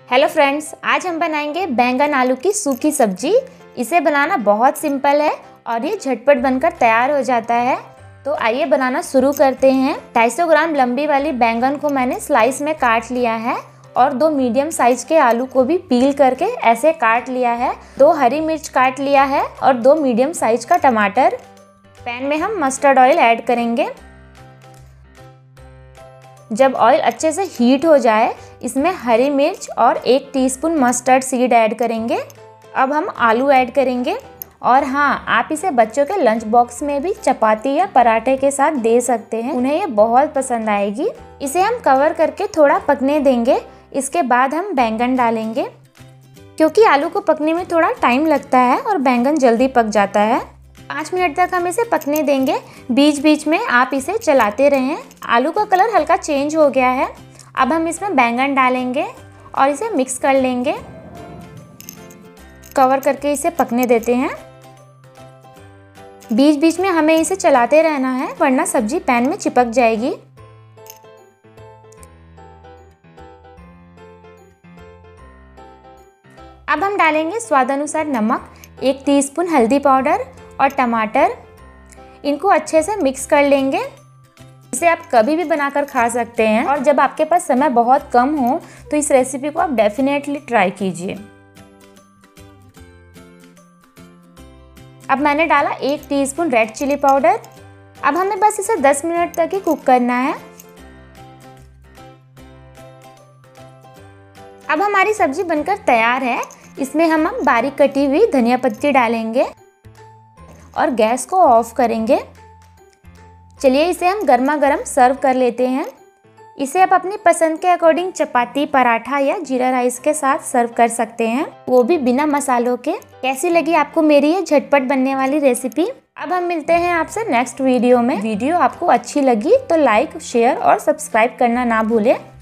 Hello friends, आज हम बनाएंगे बैंगन आलू की सूखी सब्जी। इसे बनाना बहुत सिंपल है और ये झटपट बनकर तैयार हो जाता है। तो आइए बनाना शुरू करते हैं। 250 ग्राम लंबी वाली बैंगन को मैंने स्लाइस में काट लिया है और 2 मीडियम साइज के आलू को भी पील करके ऐसे काट लिया है। 2 हरी मिर्च काट लिया है और 2 मीडियम साइज का टमाटर। पैन में हम मस्टर्ड ऑयल ऐड करेंगे। जब ऑयल अच्छे से हीट हो जाए, इसमें हरी मिर्च और 1 टीस्पून मस्टर्ड सीड ऐड करेंगे। अब हम आलू ऐड करेंगे और हाँ, आप इसे बच्चों के लंच बॉक्स में भी चपाती या पराठे के साथ दे सकते हैं, उन्हें ये बहुत पसंद आएगी। इसे हम कवर करके थोड़ा पकने देंगे। इसके बाद हम बैंगन डालेंगे, क्योंकि आलू को पकने में थोड़ा टाइम लगता है और बैंगन जल्दी पक जाता है। 5 मिनट तक हम इसे पकने देंगे। बीच बीच में आप इसे चलाते रहें। आलू का कलर हल्का चेंज हो गया है। अब हम इसमें बैंगन डालेंगे और इसे मिक्स कर लेंगे। कवर करके इसे पकने देते हैं। बीच बीच में हमें इसे चलाते रहना है, वरना सब्जी पैन में चिपक जाएगी। अब हम डालेंगे स्वाद अनुसार नमक, 1 टीस्पून हल्दी पाउडर और टमाटर। इनको अच्छे से मिक्स कर लेंगे। इसे आप कभी भी बनाकर खा सकते हैं और जब आपके पास समय बहुत कम हो तो इस रेसिपी को आप डेफिनेटली ट्राई कीजिए। अब मैंने डाला 1 टीस्पून रेड चिली पाउडर। अब हमें बस इसे 10 मिनट तक ही कुक करना है। अब हमारी सब्जी बनकर तैयार है। इसमें हम बारीक कटी हुई धनिया पत्ती डालेंगे और गैस को ऑफ करेंगे। चलिए इसे हम गर्मा गर्म सर्व कर लेते हैं। इसे आप अपनी पसंद के अकॉर्डिंग चपाती, पराठा या जीरा राइस के साथ सर्व कर सकते हैं, वो भी बिना मसालों के। कैसी लगी आपको मेरी ये झटपट बनने वाली रेसिपी? अब हम मिलते हैं आपसे नेक्स्ट वीडियो में। वीडियो आपको अच्छी लगी तो लाइक, शेयर और सब्सक्राइब करना ना भूलें।